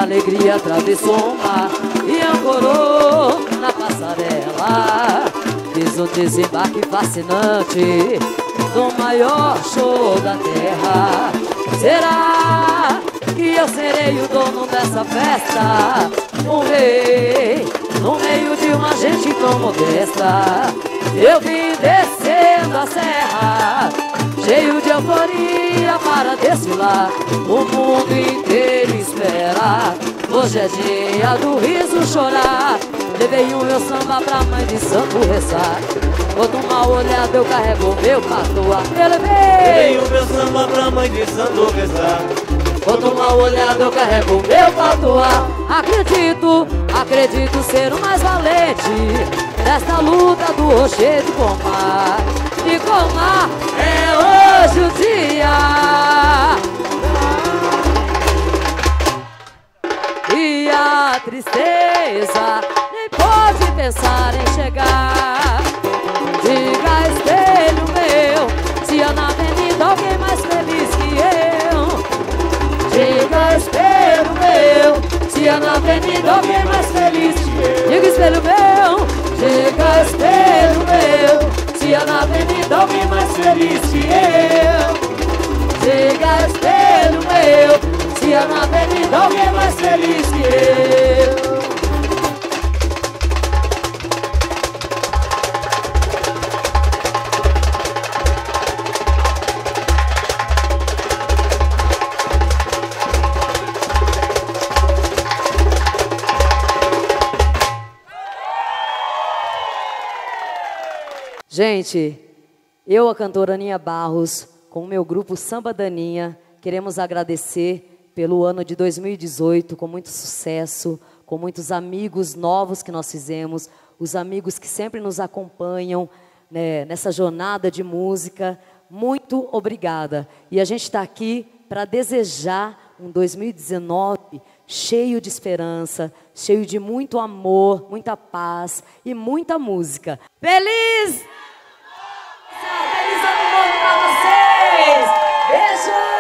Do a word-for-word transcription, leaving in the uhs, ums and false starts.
alegria atravessou o mar e ancorou na passarela. Fiz um desembarque fascinante do maior show da terra. Será que eu serei o dono dessa festa? Um rei no meio de uma gente tão modesta. Eu vim descendo a serra, cheio de euforia para desfilar. O mundo inteiro espera, hoje é dia do riso chorar. Levei o meu samba pra mãe de santo rezar. Vou tomar uma olhada, eu carrego o meu patoa. Eu levei o meu samba pra mãe de santo rezar. Vou tomar uma olhada, eu carrego o meu patoa. Acredito, acredito ser o mais valente nesta luta do rochedo com o mar. E com o mar é hoje o dia. E a tristeza nem pode pensar em chegar. Diga, espelho meu, se há na avenida alguém mais feliz que eu. Diga, espelho meu, se há na avenida alguém mais feliz que eu. Diga, espelho meu, diga, espelho meu, se há na avenida alguém mais feliz que eu. Diga, espelho meu, se há na avenida alguém mais feliz que eu. Gente, eu, a cantora Aninha Barros, com o meu grupo Samba Daninha, queremos agradecer pelo ano de dois mil e dezoito, com muito sucesso, com muitos amigos novos que nós fizemos, os amigos que sempre nos acompanham, né, nessa jornada de música. Muito obrigada. E a gente está aqui para desejar um dois mil e dezenove cheio de esperança, cheio de muito amor, muita paz e muita música. Feliz! Feliz ano novo para vocês! Beijo!